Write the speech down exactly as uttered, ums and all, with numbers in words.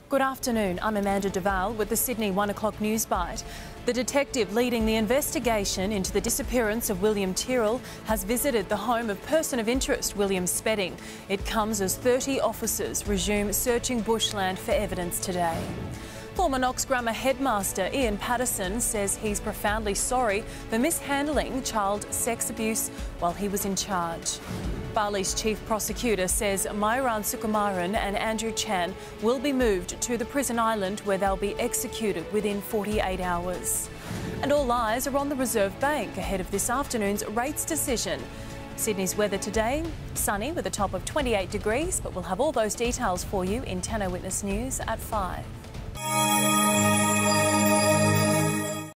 Good afternoon, I'm Amanda Duval with the Sydney one o'clock Newsbyte. The detective leading the investigation into the disappearance of William Tyrrell has visited the home of person of interest William Spedding. It comes as thirty officers resume searching bushland for evidence today. Former Knox Grammar headmaster Ian Paterson says he's profoundly sorry for mishandling child sex abuse while he was in charge. Bali's chief prosecutor says Myuran Sukumaran and Andrew Chan will be moved to the prison island where they'll be executed within forty-eight hours. And all eyes are on the Reserve Bank ahead of this afternoon's rates decision. Sydney's weather today, sunny with a top of twenty-eight degrees, but we'll have all those details for you in ten oh Witness News at five.